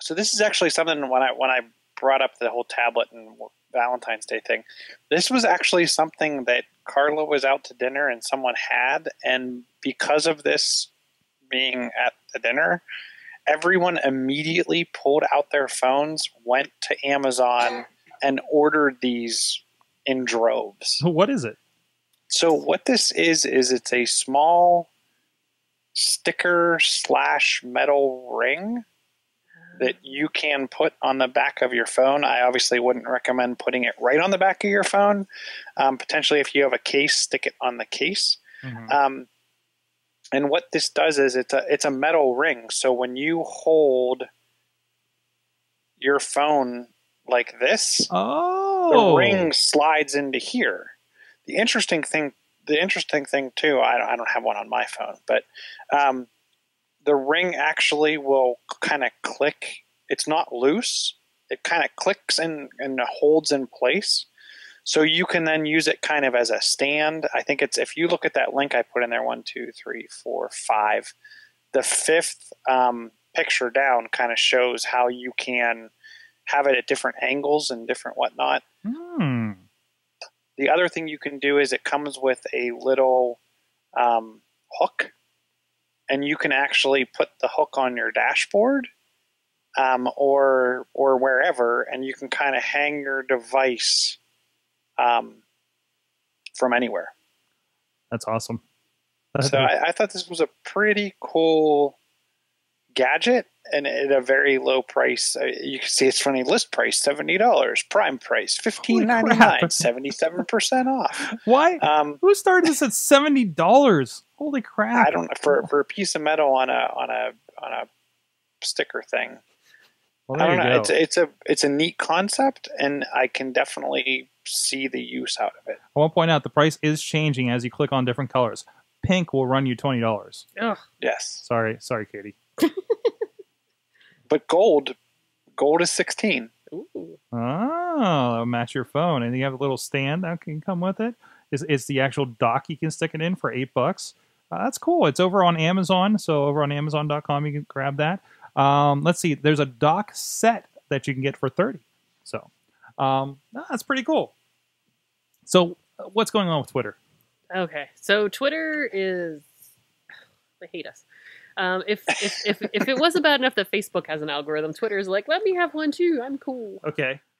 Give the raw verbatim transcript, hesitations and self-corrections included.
So this is actually something when I when I brought up the whole tablet and Valentine's Day thing, this was actually something that Carla was out to dinner and someone had, and because of this being at the dinner, everyone immediately pulled out their phones, went to Amazon, and ordered these in droves. What is it? So what this is, is it's a small sticker slash metal ring that you can put on the back of your phone. I obviously wouldn't recommend putting it right on the back of your phone. Um, potentially, if you have a case, stick it on the case. Mm-hmm. Um, and what this does is it's a it's a metal ring. So when you hold your phone like this, oh. the ring slides into here. The interesting thing, the interesting thing too, I, I don't have one on my phone, but um, the ring actually will kind of click. It's not loose. It kind of clicks and, and holds in place. So you can then use it kind of as a stand. I think it's, if you look at that link I put in there, one, two, three, four, five, the fifth um, picture down kind of shows how you can have it at different angles and different whatnot. Hmm. The other thing you can do is it comes with a little um, hook, and you can actually put the hook on your dashboard um, or or wherever, and you can kind of hang your device um, from anywhere. That's awesome. That's so I, I thought this was a pretty cool gadget, and at a very low price. Uh, you can see it's funny. List price seventy dollars, prime price fifteen ninety nine, seventy seven percent off. Why? Um, Who started this at seventy dollars? Holy crap! I don't know, for for a piece of metal on a on a on a sticker thing. Well, I don't know. Go. It's it's a it's a neat concept, and I can definitely see the use out of it. I want to point out the price is changing as you click on different colors. Pink will run you twenty dollars. Ugh. Yes. Sorry, sorry, Katie. But gold, gold is sixteen. Ooh. Oh, match your phone, and you have a little stand that can come with it. It's, it's the actual dock you can stick it in for eight bucks. Uh, that's cool. It's over on Amazon, so over on Amazon dot com you can grab that. Um, let's see. There's a dock set that you can get for thirty. So um, that's pretty cool. So what's going on with Twitter? Okay, so Twitter is they hate us. Um, if, if if if it wasn't bad enough that Facebook has an algorithm, Twitter is like, let me have one too. I'm cool. Okay.